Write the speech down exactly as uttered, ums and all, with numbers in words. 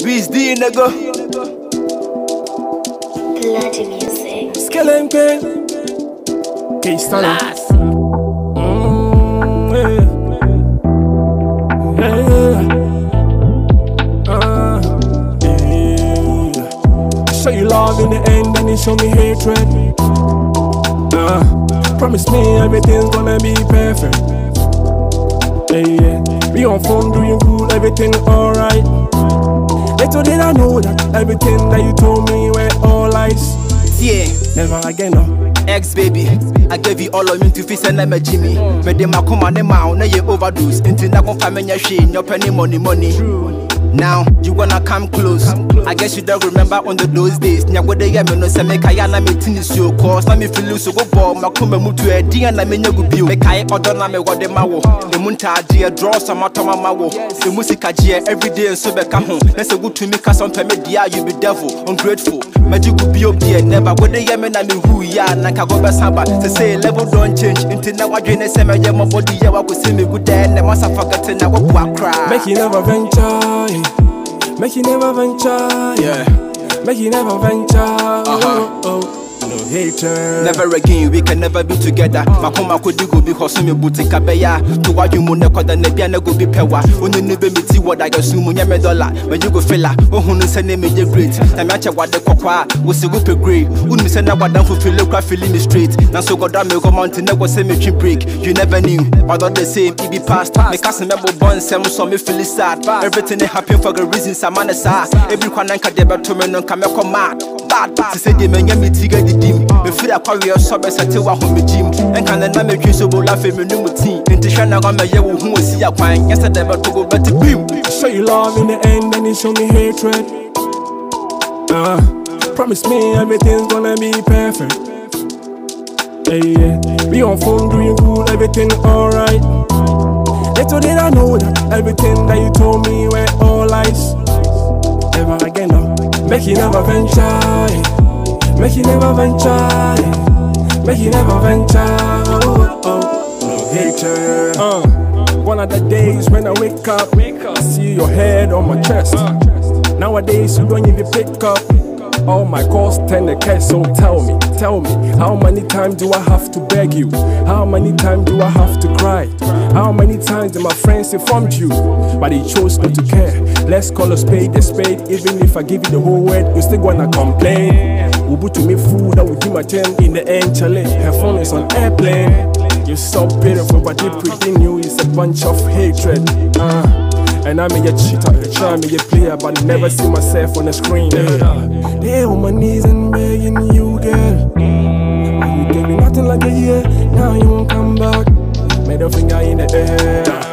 Biz D nigga. Bloody music. Skeleton King. K-Stunner. Mm, yeah. Yeah. Uh, yeah. Show you love in the end, then you show me hatred. Uh, promise me everything's gonna be perfect. Yeah, yeah. We on phone doing good, everything alright. Little did I know that everything that you told me were all lies. Yeah. Never again, no. Ex baby, I gave you all of me to face and I'm a Jimmy. But they ma come on the mouth, now you overdose. Into that one family shame, your penny money money. Now you wanna come close. I guess you don't remember on the those days. Nya what they get me no say make I na me tin is your cause. Na me feel so go ball, ma come mu to a D and na me nyagu bio. Make I order na me what the mawo. The munta dia draw some atoma mawo. The music dia every day and so be ka ho. Let's go to me cause some me dia you be devil, ungrateful. Majigu bio dia never what they get me na me who ya na ka go be samba. To say level don't change into na what you say me ya my body ya wa go see me good then na must forget na what cry. Make you never venture. Make you never venture, yeah. Make you never venture, uh-huh. Oh, oh. No hater. Never again, we can never be together. Makoma could go because me booty kabeya. To what you moon the nebiana go be pewa. When you never meet what I assume when you're dollar. When you go fella, oh, who knows any major great. The match what the coqua was a good grade. Wouldn't send out what down for feel like feeling the street. Now so God damn you go mountain never cemetery break. You never knew, but not the same, it be past. Make us remember bonds, some so me feel sad. Everything happen for the reasons I'm on the side. Everyone can debate to me no come mad. Bad, to say the men me tiga the dim. Me feel like we are so best at what home gym. And can I make you so laugh at me no team. Into Shana on my year who was see a quine. Yesterday, but to go back to him. Show you love in the end, then you show me hatred. Uh, promise me everything's gonna be perfect. Yeah, yeah. We on phone doing good, everything alright. Little did I know that everything that you told me were all lies. Never again, no. Make you never venture. Make you never venture. Make you never venture. Oh, oh. No hater. Uh, one of the days when I wake up, I see your head on my chest. Nowadays you don't even pick up. All my calls tend to catch, so tell me, tell me, how many times do I have to beg you? How many times do I have to cry? How many times did my friends informed you, but they chose not to care? Let's call a spade a spade, even if I give you the whole word, you still gonna complain. Ubu to me food, I will give my ten in the end, Charlie. Her phone is on airplane. You're so beautiful, but deep within you is a bunch of hatred. Uh. And I'm a cheater, try me a player, but never see myself on the screen. Yeah. They on my knees and begging you, girl. You gave me nothing like a year, now you won't come back. Made a finger in the air.